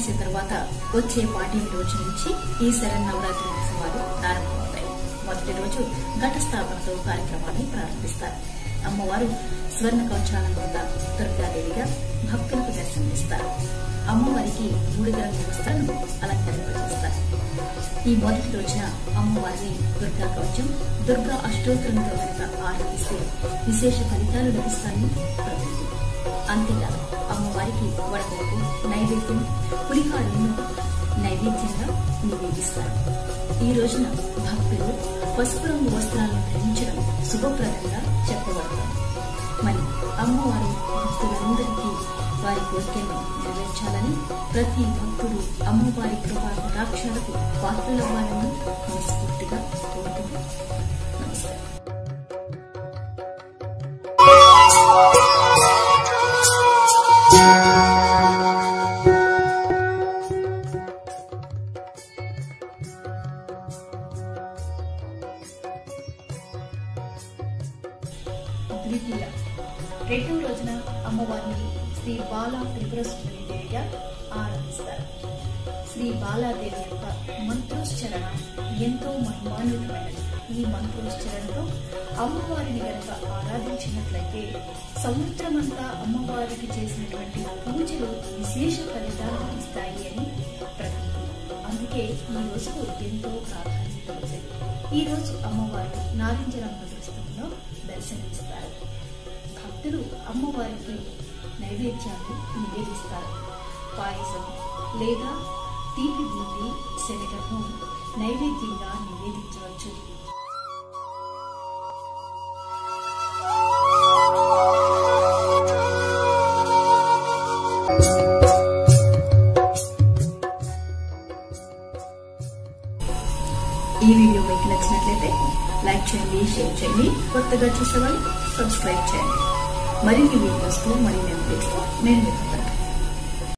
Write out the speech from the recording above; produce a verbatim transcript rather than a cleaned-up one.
అమావాస్య తర్వాత వచ్చే పాడ్యమి రోజు నుంచి ఈ శరన్నవరాత్రి ఉత్సవాలు ప్రారంభమవుతాయి. మొదటి రోజు ఘట స్థాపనతో కార్యక్రమాన్ని ప్రారంభిస్తారు. అమ్మవారు స్వర్ణ కవచాలం వద్ద దుర్గాదేవిగా భక్తులకు దర్శనమిస్తారు. అమ్మవారికి బూడిద రంగు వస్త్రాలను అలంకరింపజేస్తారు. ఈ మొదటి రోజున అమ్మవారిని దుర్గా కవచం, దుర్గా అష్టోత్తరంతో కనుక ఆరాధిస్తే విశేష ఫలితాలు లభిస్తాయని ప్రతీతి. అంతేకాదు అమ్మవారికి వడపప్పు, నైవేద్యం, పులిహారలను నైవేద్యంగా నివేదిస్తారు. ఈ రోజున భక్తులు పసుపు రంగు వస్త్రాలను ధరించడం శుభప్రదంగా చెప్పబడతారు. మరి అమ్మవారు భక్తులందరికీ వారి కోరికలను నెరవేర్చాలని, ప్రతి భక్తుడు అమ్మవారి కృపా కటాక్షాలకు పాత్రలవ్వాలని మనస్ఫూర్తిగా కోరుతున్నాను. నమస్కారం. ద్వితీయ రెండవ రోజున అమ్మవారిని శ్రీ బాలా త్రిపుర సుందరి దేవిగా ఆరాధిస్తారు. శ్రీ బాలాదేవి యొక్క మంత్రోచ్చరణ ఎంతో మహిమాన్వితమైనది. ఈ మంత్రోచ్చరణతో అమ్మవారిని గనక ఆరాధించినట్లయితే సంవత్సరమంతా అమ్మవారికి చేసినటువంటి పూజలు విశేష ఫలితాలను ఇస్తాయి అని ప్రతీతి. అందుకే ఈ రోజుకు ఎంతో ప్రాధాన్యత వచ్చింది. ఈ రోజు అమ్మవారు నారింజ రంగు దుస్తుల్లో దర్శనమిస్తారు. భక్తులు అమ్మవారికి నైవేద్యాన్ని నివేదిస్తారు. పాయసం లేదా తీపి బూందీ, శనగను నైవేద్యంగా నివేదించవచ్చు. ఈ వీడియో మీకు నచ్చినట్లయితే లైక్ చేయండి, షేర్ చేయండి. కొత్తగా చూసేవాళ్ళు సబ్స్క్రైబ్ చేయండి. మరిన్ని వీడియోస్ తో మరిన్ని అప్డేట్స్ తో నేను